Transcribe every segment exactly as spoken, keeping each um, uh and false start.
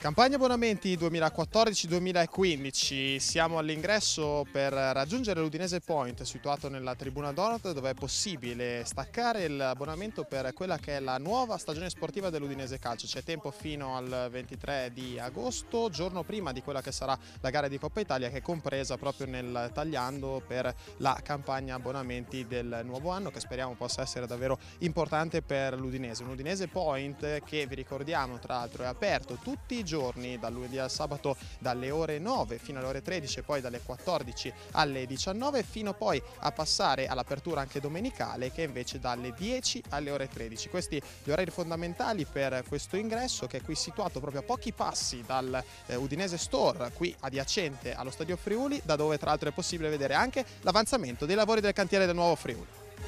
Campagna abbonamenti duemilaquattordici duemilaquindici, siamo all'ingresso per raggiungere l'Udinese Point, situato nella tribuna nord, dove è possibile staccare l'abbonamento per quella che è la nuova stagione sportiva dell'Udinese Calcio. C'è tempo fino al ventitré di agosto, giorno prima di quella che sarà la gara di Coppa Italia, che è compresa proprio nel tagliando per la campagna abbonamenti del nuovo anno, che speriamo possa essere davvero importante per l'Udinese. Un Udinese Point che, vi ricordiamo, tra l'altro è aperto tutti i giorni giorni, dal lunedì al sabato dalle ore nove fino alle ore tredici e poi dalle quattordici alle diciannove, fino poi a passare all'apertura anche domenicale, che invece dalle dieci alle ore tredici. Questi gli orari fondamentali per questo ingresso, che è qui situato proprio a pochi passi dal eh, Udinese Store, qui adiacente allo Stadio Friuli, da dove tra l'altro è possibile vedere anche l'avanzamento dei lavori del cantiere del nuovo Friuli.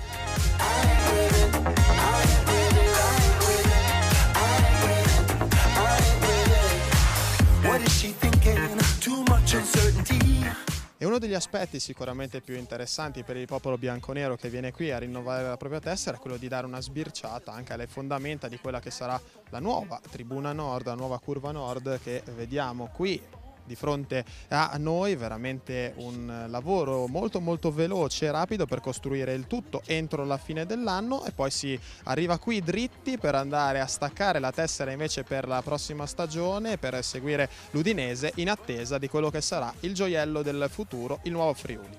E uno degli aspetti sicuramente più interessanti per il popolo bianconero che viene qui a rinnovare la propria tessera è quello di dare una sbirciata anche alle fondamenta di quella che sarà la nuova tribuna nord, la nuova curva nord, che vediamo qui di fronte a noi. Veramente un lavoro molto molto veloce e rapido per costruire il tutto entro la fine dell'anno, e poi si arriva qui dritti per andare a staccare la tessera invece per la prossima stagione, per seguire l'Udinese in attesa di quello che sarà il gioiello del futuro, il nuovo Friuli.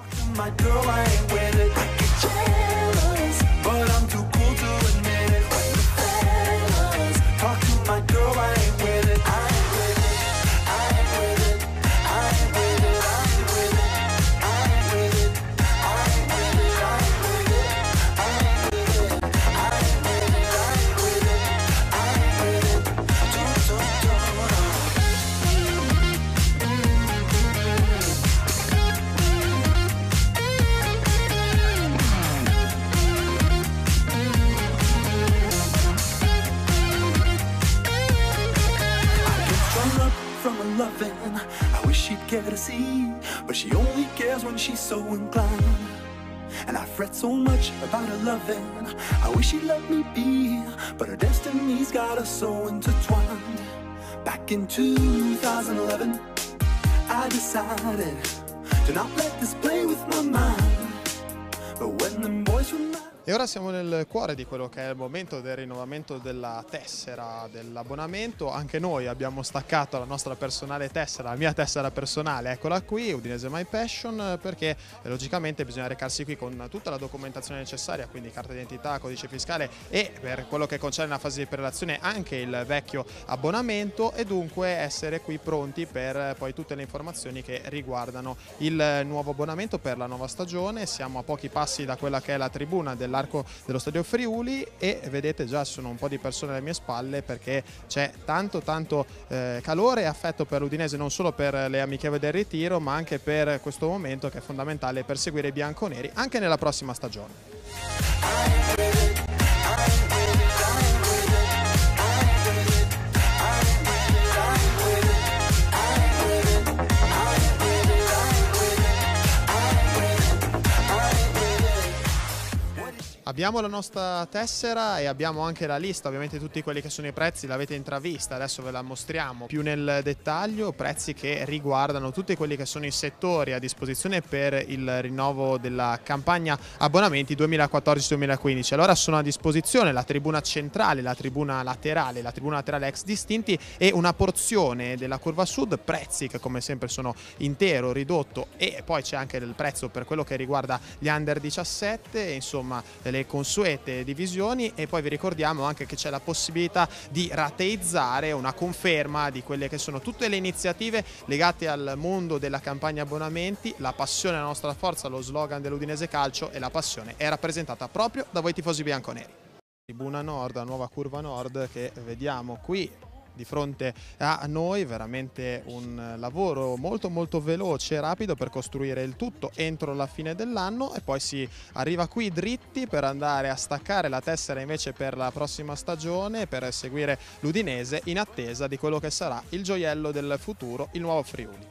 I wish she'd care to see, but she only cares when she's so inclined. And I fret so much about her loving, I wish she'd let me be, but her destiny's got us so intertwined. Back in two thousand eleven, I decided to not let this play with my mind. But when them boys from my E ora siamo nel cuore di quello che è il momento del rinnovamento della tessera dell'abbonamento. Anche noi abbiamo staccato la nostra personale tessera, la mia tessera personale, eccola qui, Udinese My Passion, perché eh, logicamente bisogna recarsi qui con tutta la documentazione necessaria, quindi carta d'identità, codice fiscale e, per quello che concerne la fase di prelazione, anche il vecchio abbonamento, e dunque essere qui pronti per poi tutte le informazioni che riguardano il nuovo abbonamento per la nuova stagione. Siamo a pochi passi da quella che è la tribuna del l'arco dello Stadio Friuli, e vedete già sono un po' di persone alle mie spalle, perché c'è tanto tanto eh, calore e affetto per l'Udinese, non solo per le amichevoli del ritiro, ma anche per questo momento che è fondamentale per seguire i bianconeri anche nella prossima stagione. Abbiamo la nostra tessera e abbiamo anche la lista, ovviamente tutti quelli che sono i prezzi l'avete intravista, adesso ve la mostriamo più nel dettaglio, prezzi che riguardano tutti quelli che sono i settori a disposizione per il rinnovo della campagna abbonamenti duemilaquattordici duemilaquindici. Allora sono a disposizione la tribuna centrale, la tribuna laterale, la tribuna laterale ex distinti e una porzione della curva sud, prezzi che come sempre sono intero, ridotto, e poi c'è anche il prezzo per quello che riguarda gli under diciassette, insomma le consuete divisioni. E poi vi ricordiamo anche che c'è la possibilità di rateizzare, una conferma di quelle che sono tutte le iniziative legate al mondo della campagna abbonamenti. La passione è la nostra forza, lo slogan dell'Udinese Calcio, e la passione è rappresentata proprio da voi tifosi bianconeri. Tribuna nord, la nuova curva nord che vediamo qui di fronte a noi. Veramente un lavoro molto molto veloce e rapido per costruire il tutto entro la fine dell'anno, e poi si arriva qui dritti per andare a staccare la tessera invece per la prossima stagione, per seguire l'Udinese in attesa di quello che sarà il gioiello del futuro, il nuovo Friuli.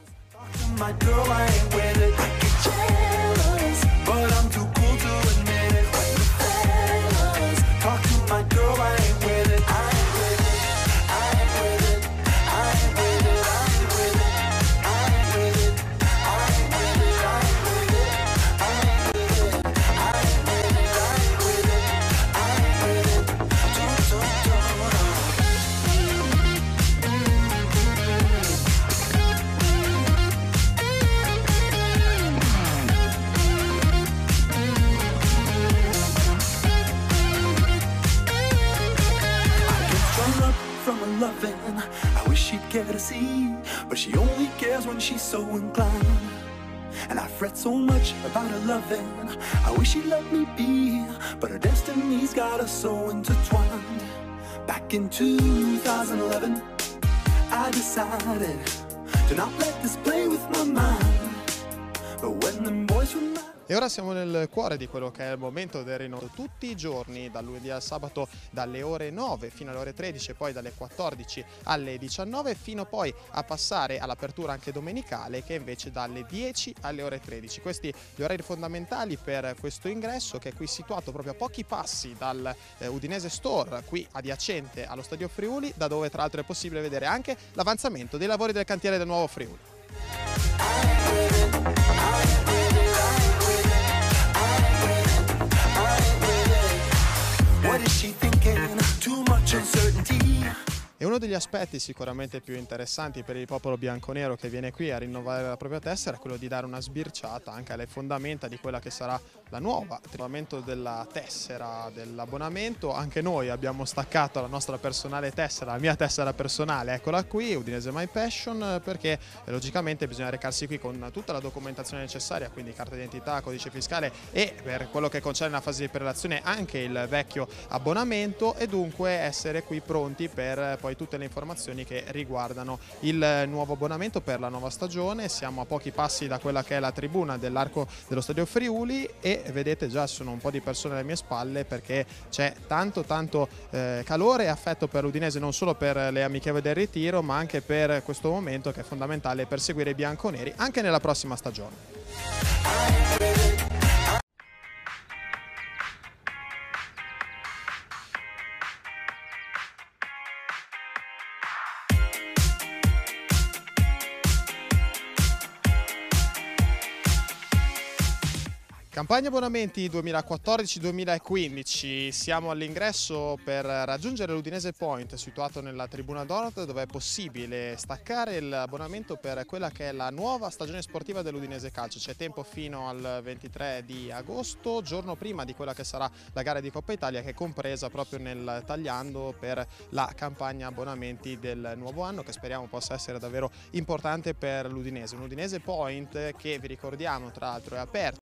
care to see, but she only cares when she's so inclined. And I fret so much about her loving, I wish she'd let me be, but her destiny's got us so intertwined. Back in two thousand eleven, I decided to not let this play with my mind. But when them boys were mad. E ora siamo nel cuore di quello che è il momento del rinnovo. Tutti i giorni, dal lunedì al sabato, dalle ore nove fino alle ore tredici e poi dalle quattordici alle diciannove, fino poi a passare all'apertura anche domenicale, che è invece dalle dieci alle ore tredici. Questi gli orari fondamentali per questo ingresso, che è qui situato proprio a pochi passi dal eh, Udinese Store, qui adiacente allo Stadio Friuli, da dove tra l'altro è possibile vedere anche l'avanzamento dei lavori del cantiere del nuovo Friuli. What is she thinking? Too much uncertainty. E uno degli aspetti sicuramente più interessanti per il popolo bianconero che viene qui a rinnovare la propria tessera è quello di dare una sbirciata anche alle fondamenta di quella che sarà la nuova rinnovamento della tessera dell'abbonamento. Anche noi abbiamo staccato la nostra personale tessera, la mia tessera personale, eccola qui, Udinese My Passion, perché eh, logicamente bisogna recarsi qui con tutta la documentazione necessaria, quindi carta d'identità, codice fiscale e per quello che concerne la fase di prelazione anche il vecchio abbonamento, e dunque essere qui pronti per poi tutte le informazioni che riguardano il nuovo abbonamento per la nuova stagione. Siamo a pochi passi da quella che è la tribuna dell'Arco dello Stadio Friuli e vedete già ci sono un po' di persone alle mie spalle, perché c'è tanto tanto eh, calore e affetto per l'Udinese, non solo per le amichevoli del ritiro ma anche per questo momento che è fondamentale per seguire i bianconeri anche nella prossima stagione. Campagna abbonamenti duemilaquattordici duemilaquindici, siamo all'ingresso per raggiungere l'Udinese Point situato nella tribuna nord, dove è possibile staccare l'abbonamento per quella che è la nuova stagione sportiva dell'Udinese Calcio. C'è tempo fino al ventitré di agosto, giorno prima di quella che sarà la gara di Coppa Italia, che è compresa proprio nel tagliando per la campagna abbonamenti del nuovo anno, che speriamo possa essere davvero importante per l'Udinese. Un Udinese Point che, vi ricordiamo, tra l'altro è aperto